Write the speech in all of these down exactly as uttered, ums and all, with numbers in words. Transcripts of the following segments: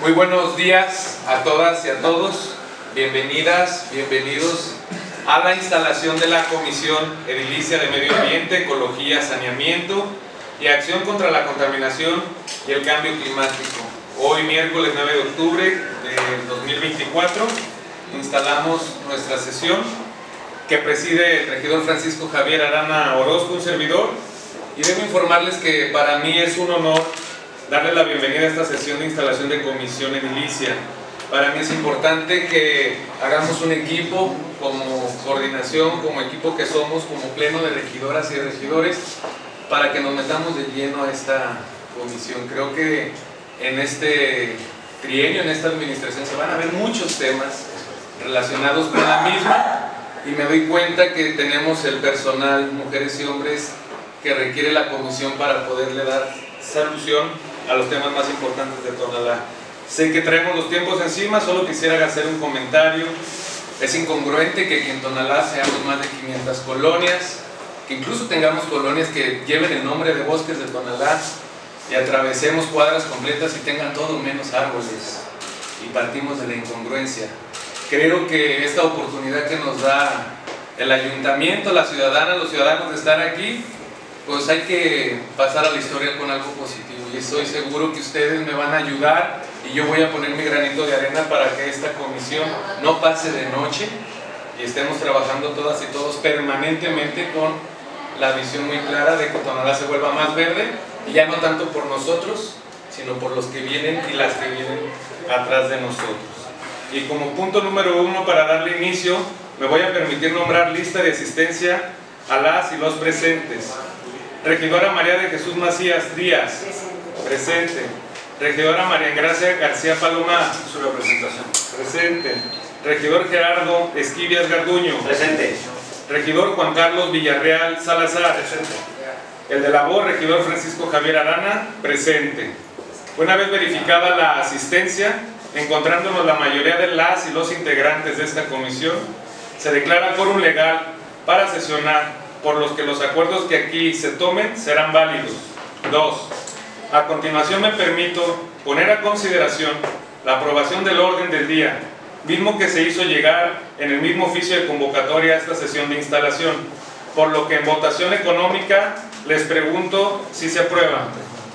Muy buenos días a todas y a todos. Bienvenidas, bienvenidos a la instalación de la Comisión Edilicia de Medio Ambiente, Ecología, Saneamiento y Acción contra la Contaminación y el Cambio Climático. Hoy, miércoles nueve de octubre de dos mil veinticuatro, instalamos nuestra sesión que preside el regidor Francisco Javier Arana Orozco, un servidor, y debo informarles que para mí es un honor darles la bienvenida a esta sesión de instalación de Comisión Edilicia. Para mí es importante que hagamos un equipo como coordinación, como equipo que somos, como pleno de regidoras y de regidores, para que nos metamos de lleno a esta comisión. Creo que en este trienio, en esta administración, se van a ver muchos temas relacionados con la misma, y me doy cuenta que tenemos el personal, mujeres y hombres, que requiere la comisión para poderle dar solución a los temas más importantes de Tonalá. Sé que traemos los tiempos encima, solo quisiera hacer un comentario. Es incongruente que en Tonalá seamos más de quinientas colonias, que incluso tengamos colonias que lleven el nombre de Bosques de Tonalá y atravesemos cuadras completas y tengan todo menos árboles, y partimos de la incongruencia. Creo que esta oportunidad que nos da el ayuntamiento, la ciudadana, los ciudadanos de estar aquí, pues hay que pasar a la historia con algo positivo, y estoy seguro que ustedes me van a ayudar y yo voy a poner mi granito de arena para que esta comisión no pase de noche y estemos trabajando todas y todos permanentemente con la visión muy clara de que Tonalá se vuelva más verde, y ya no tanto por nosotros, sino por los que vienen y las que vienen atrás de nosotros. Y como punto número uno, para darle inicio, me voy a permitir nombrar lista de asistencia a las y los presentes. Regidora María de Jesús Macías Díaz, presente. Regidora María Engracia García Palomar, su representación, presente. Regidor Gerardo Esquivias Garduño, presente. Regidor Juan Carlos Villarreal Salazar, presente. El de la voz, regidor Francisco Javier Arana, presente. Una vez verificada la asistencia, encontrándonos la mayoría de las y los integrantes de esta comisión, se declara quórum legal para sesionar, por los que los acuerdos que aquí se tomen serán válidos. Dos. A continuación me permito poner a consideración la aprobación del orden del día, mismo que se hizo llegar en el mismo oficio de convocatoria a esta sesión de instalación, por lo que en votación económica les pregunto si se aprueba.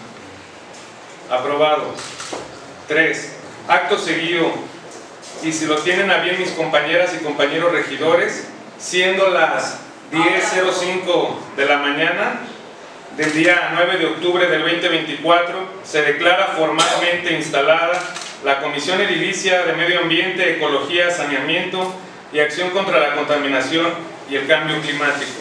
Aprobado. Tres. Acto seguido, y si lo tienen a bien mis compañeras y compañeros regidores, siendo las diez cero cinco de la mañana del día nueve de octubre del dos mil veinticuatro, se declara formalmente instalada la Comisión Edilicia de Medio Ambiente, Ecología, Saneamiento y Acción contra la Contaminación y el Cambio Climático.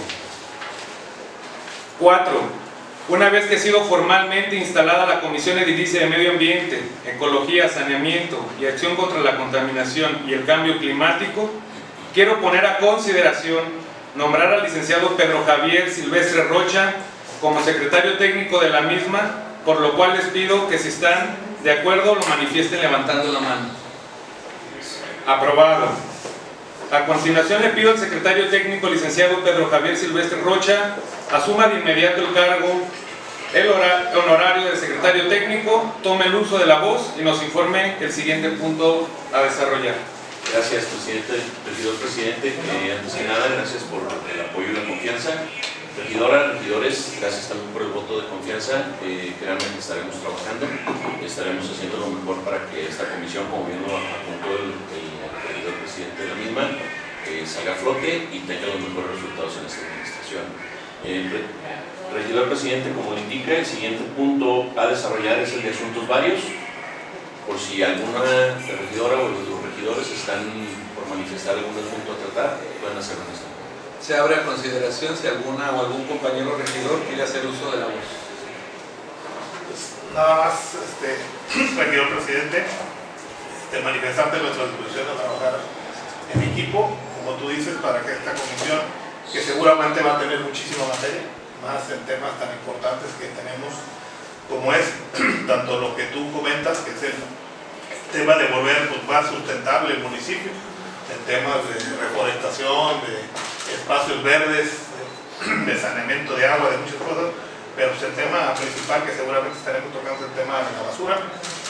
Cuatro. Una vez que ha sido formalmente instalada la Comisión Edilicia de Medio Ambiente, Ecología, Saneamiento y Acción contra la Contaminación y el Cambio Climático, quiero poner a consideración nombrar al licenciado Pedro Javier Silvestre Rocha como secretario técnico de la misma, por lo cual les pido que si están de acuerdo lo manifiesten levantando la mano. Aprobado. A continuación le pido al secretario técnico licenciado Pedro Javier Silvestre Rocha asuma de inmediato el cargo, el honorario de secretario técnico, tome el uso de la voz y nos informe el siguiente punto a desarrollar. Gracias, presidente, regidor presidente. Eh, antes que nada, gracias por el apoyo y la confianza. Regidora, regidores, gracias también por el voto de confianza. Eh, créanme que estaremos trabajando, estaremos haciendo lo mejor para que esta comisión, como bien lo apuntó el, el regidor presidente de la misma, eh, salga a flote y tenga los mejores resultados en esta administración. Eh, re, regidor presidente, como le indica, el siguiente punto a desarrollar es el de asuntos varios. Por si alguna regidora o los regidores están por manifestar algún punto a tratar, pueden hacerlo en este momento. Se abre a consideración si alguna o algún compañero regidor quiere hacer uso de la voz. Pues nada más, este, regidor presidente, este, manifestarte nuestra disposición a trabajar en equipo, como tú dices, para que esta comisión, que seguramente va a tener muchísima materia, más en temas tan importantes que tenemos, como es tanto lo que tú comentas, que es el tema de volver pues, más sustentable el municipio, en temas de reforestación, de espacios verdes, de, de saneamiento de agua, de muchas cosas, pero pues, el tema principal que seguramente estaremos tocando es el tema de la basura, y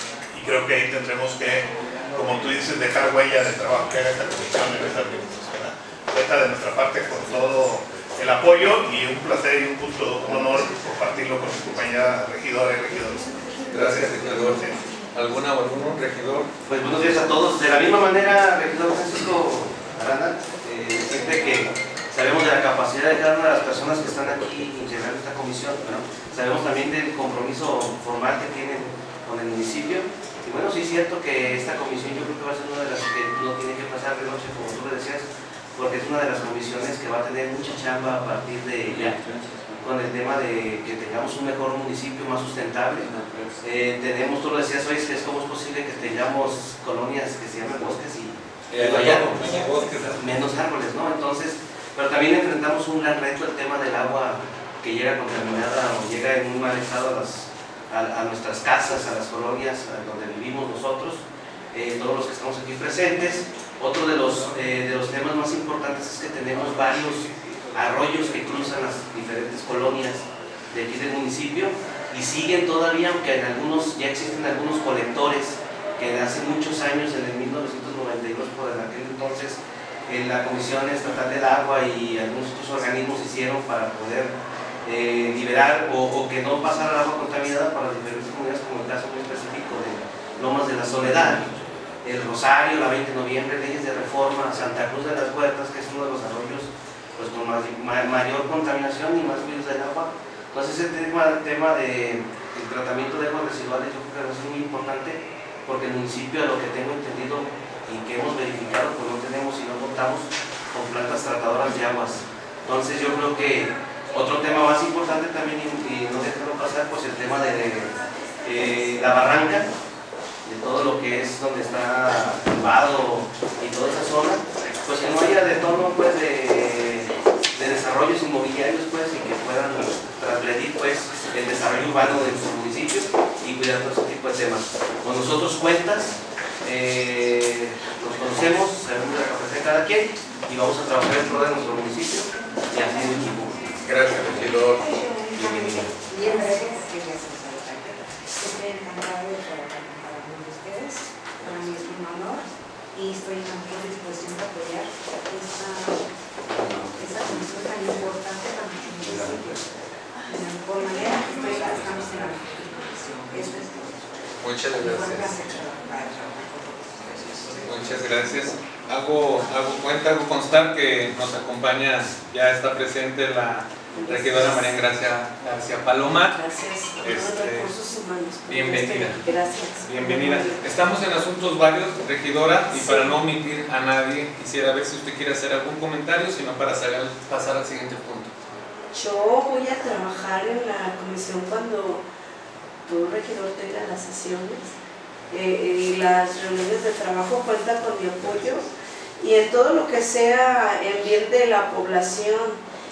creo que ahí tendremos que, como tú dices, dejar huella del trabajo que haga esta comisión en esta administración. Cuenta de nuestra parte con todo el apoyo y un placer y un gusto, un honor compartirlo con mi compañera regidora y regidores. Gracias, regidor. ¿Alguna o algún regidor? Pues buenos días a todos. De la misma manera, regidor Francisco Aranda, eh, decirte que sabemos de la capacidad de cada una de las personas que están aquí integrando esta comisión, ¿no? Sabemos también del compromiso formal que tienen con el municipio. Y bueno, sí es cierto que esta comisión yo creo que va a ser una de las que no tiene que pasar de noche, como tú le decías, porque es una de las comisiones que va a tener mucha chamba a partir de ya, con el tema de que tengamos un mejor municipio más sustentable. Eh, tenemos, tú lo decías hoy, que es cómo es posible que tengamos colonias que se llaman bosques y Eh, vaya, menos bosques, menos árboles, ¿no? Entonces, pero también enfrentamos un gran reto, el tema del agua que llega contaminada o llega en muy mal estado a, las, a, a nuestras casas, a las colonias a donde vivimos nosotros, eh, todos los que estamos aquí presentes. Otro de los, eh, de los temas más importantes es que tenemos varios arroyos que cruzan las diferentes colonias de aquí del municipio y siguen todavía, aunque en algunos ya existen algunos colectores que hace muchos años, en el mil novecientos noventa y dos, por aquel entonces, en la Comisión Estatal del Agua y algunos otros organismos hicieron para poder eh, liberar o, o que no pasara el agua contaminada para las diferentes comunidades, como el caso muy específico de Lomas de la Soledad, el Rosario, la veinte de noviembre, Leyes de Reforma, Santa Cruz de las Huertas, que es uno de los arroyos pues, con más, ma, mayor contaminación y más virus del agua. Entonces ese tema, tema de el tratamiento de aguas residuales yo creo que va a ser muy importante, porque el municipio, a lo que tengo entendido y que hemos verificado, pues no tenemos y no contamos con plantas tratadoras de aguas. Entonces yo creo que otro tema más importante también, y, y no dejarlo pasar, pues el tema de, de eh, la barranca, de todo lo que es donde está tumbado y toda esa zona, pues que no haya de tono pues de, de desarrollos inmobiliarios pues y que puedan transgredir pues el desarrollo urbano de su municipio y cuidar todo ese tipo de temas. Con nosotros cuentas, eh, nos conocemos, sabemos de la capacidad de cada quien y vamos a trabajar en pro de nuestro municipio y así en equipo. Gracias, regidor. Bienvenido. Bien, gracias. Estoy encantada de trabajar con cada uno de ustedes. Para mí es un honor y estoy en la mejor disposición de apoyar esta, esta comisión tan importante para nuestro municipio. De la mejor manera, estoy, estamos en la mejor disposición. Eso es todo. Muchas gracias. Gracias. Muchas gracias. Hago, hago cuenta, hago constar que nos acompaña, ya está presente la regidora María Gracia García Palomar. Gracias. Este, Recursos humanos. bienvenida. Gracias. Bienvenida. Estamos en asuntos varios, regidora, y para no omitir a nadie, quisiera ver si usted quiere hacer algún comentario, sino para salir- pasar al siguiente punto. Yo voy a trabajar en la comisión cuando tu regidor tenga las sesiones eh, y las reuniones de trabajo, cuenta con mi apoyo y en todo lo que sea en bien de la población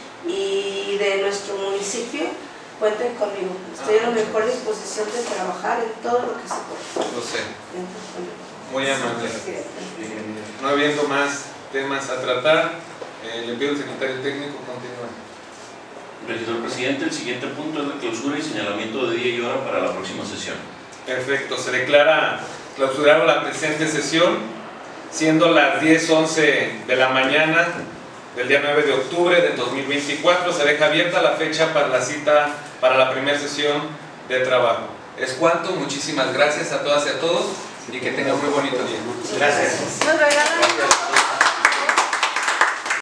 y de nuestro municipio, cuenten conmigo. Estoy en la mejor disposición de trabajar en todo lo que se pueda. Lo sé. Muy amable. No habiendo más temas a tratar, eh, le pido al secretario técnico continúe. Regidor presidente, el siguiente punto es la clausura y señalamiento de día y hora para la próxima sesión. Perfecto, se declara clausurada la presente sesión, siendo las diez once de la mañana del día nueve de octubre del dos mil veinticuatro. Se deja abierta la fecha para la cita para la primera sesión de trabajo. Es cuanto, muchísimas gracias a todas y a todos y que tengan muy bonito día. Gracias. Muchas gracias.